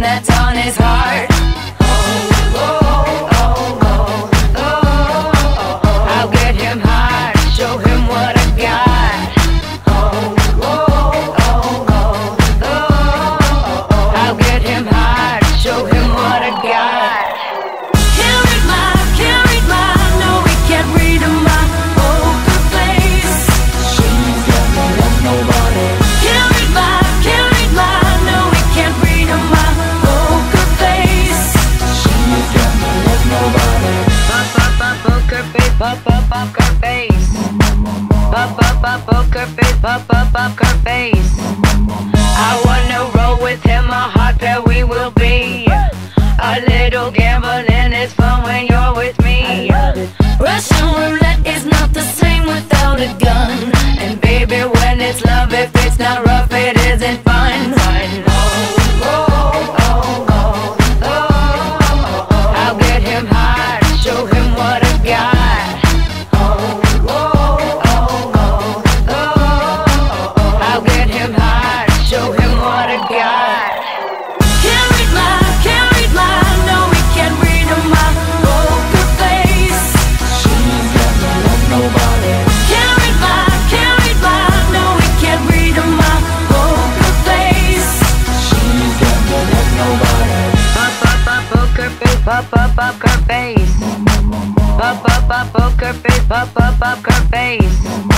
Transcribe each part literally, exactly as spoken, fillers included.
that's on his heart. Oh, oh, oh, oh, oh, oh. I'll get him hard, show him what I got. Oh, oh, oh, oh, oh, oh. I'll get him hard, show him what I got. Can't read my, can't read my, no, we can't read my poker face. She's got no love, nobody. Can't read my, can't read my, no, we can't read my poker face. She's got no love, nobody. Pop, pop, pop, poker face, pop, pop, pop, poker face. Pop, pop, pop, poker face, pop, pop, pop, poker face. I wanna roll with him, a hot pair we will be. A little gambling is fun when you're with me. Russian roulette is not the same without a gun. And baby, when it's love, if it's not rough, it isn't fun. Oh, oh, oh, oh, oh, oh. I'll get him hard, show him what I got. Oh, oh, oh, oh, oh, oh. I'll get him hard, show him what I got. Can't read my, can't read my, no, we can't read my poker face. She's got no love, nobody. Can't read my, can't read my, no, we can't read my poker face. She's got no love, nobody. Pop, pop, pop, poker face, pop, pop, pop, poker face. Pop, pop, pop, poker face, pop, pop, pop, poker face.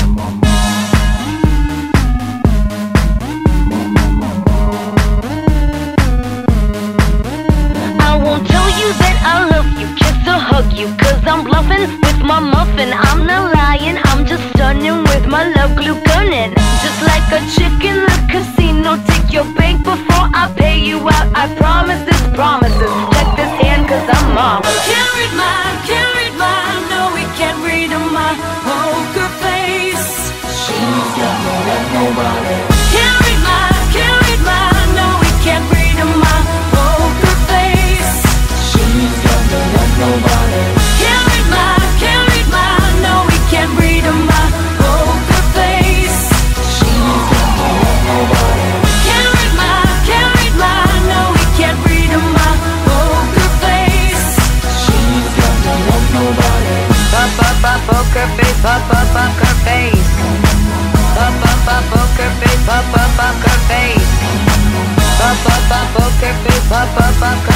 I won't tell you that I love you, kiss or hug you, cause I'm bluffing with my muffin. I'm not lying, I'm just stunning with my love glue gunning. Just like a chick in the casino, take your bank before I pay you out. I promise this promises, check this hand cause I'm marvelous. Can't read my, can't read my, no, we can't read my poker face. She's got no love, nobody. Can't read my, can't read my, no, we can't read my poker face. She's got no love, nobody. Can't read my, can't read my, no, we can't read my poker face. She's got no love, nobody. Can't read my, can't read my, no, we can't read my poker face. She's got no love, nobody. Pop, pop, pop, poker face, pop, pop, pop, poker face. Pop, pop, pop, poker face, pop, pop, pop, poker face. Pop, pop, pop, poker face, pop, pop, pop, poker face.